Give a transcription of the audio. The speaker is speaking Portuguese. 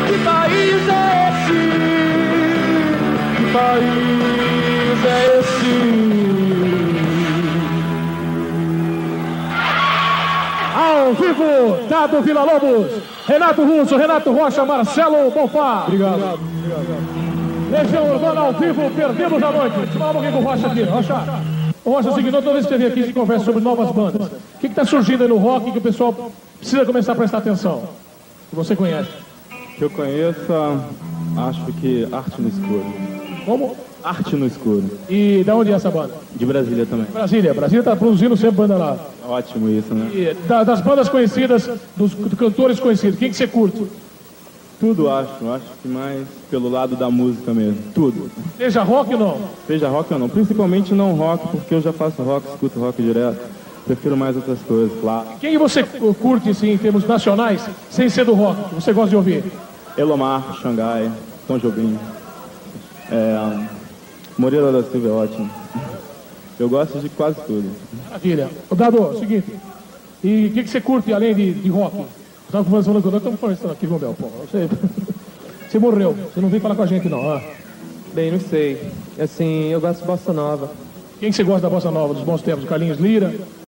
Que país é esse? Que país é esse? Ao vivo, Dado Villa-Lobos, Renato Russo, Renato Rocha, Marcelo Bonfá. Obrigado. Legião Urbana ao vivo, perdemos a noite. Deixa eu falar um pouquinho com o Rocha aqui. Rocha, o Rocha, é o seguinte, toda vez que você vem aqui, a gente conversa sobre novas bandas. O que está surgindo aí no rock que o pessoal precisa começar a prestar atenção? Que você conhece? Que eu conheça, acho que Arte no Escuro. Como? Arte no Escuro. E da onde é essa banda? De Brasília também. Brasília. Brasília está produzindo sempre banda lá. Ótimo isso, né? E das bandas conhecidas, dos cantores conhecidos, quem que você curte? Tudo acho que mais pelo lado da música mesmo. Tudo. Seja rock ou não? Seja rock ou não. Principalmente não rock, porque eu já faço rock, escuto rock direto. Prefiro mais outras coisas, claro. Quem você curte, assim, em termos nacionais, sem ser do rock, que você gosta de ouvir? Elomar, Xangai, Tom Jobim. Moreira da Silva é ótimo. Eu gosto de quase tudo. Maravilha. Ô, Dado, seguinte. E o que você curte além de rock? Estava conversando com o Dado, estamos conversando aqui, Gombel. Você morreu, você não veio falar com a gente, não. Ah. Bem, não sei. Assim, eu gosto de bossa nova. Quem que você gosta da bossa nova, dos bons tempos? Carlinhos Lira?